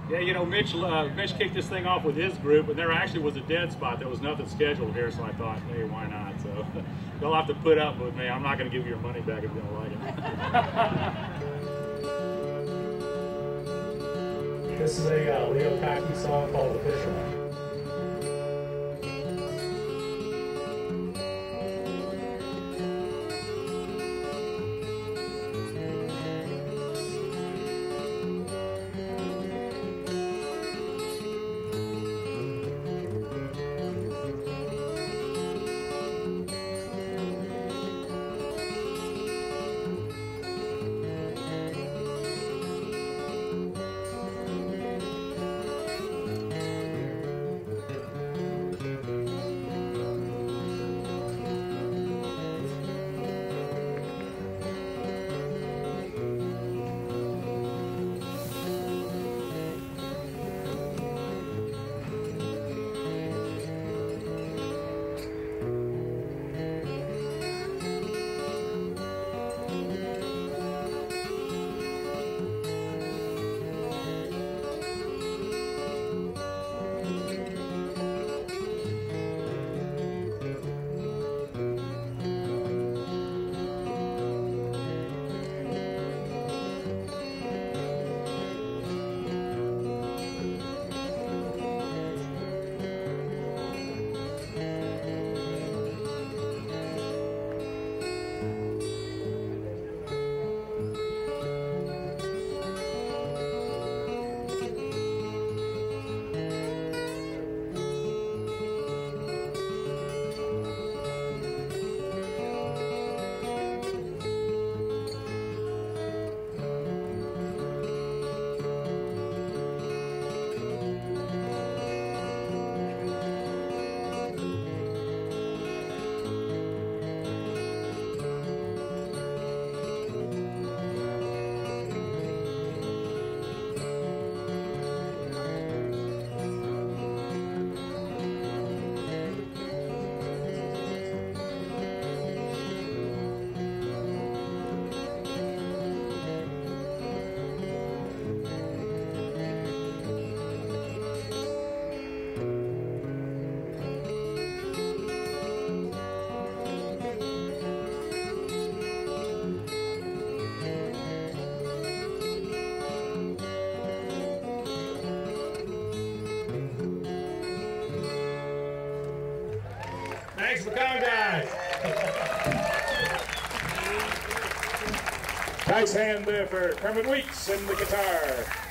Yeah, you know, Mitch kicked this thing off with his group, and there actually was a dead spot. There was nothing scheduled here, so I thought, hey, why not? So you'll have to put up with me. I'm not going to give you your money back if you don't like it. This is a Leo Cocky song called The Fisherman. Thanks for coming, guys. Nice hand there for Kermit Weeks and the guitar.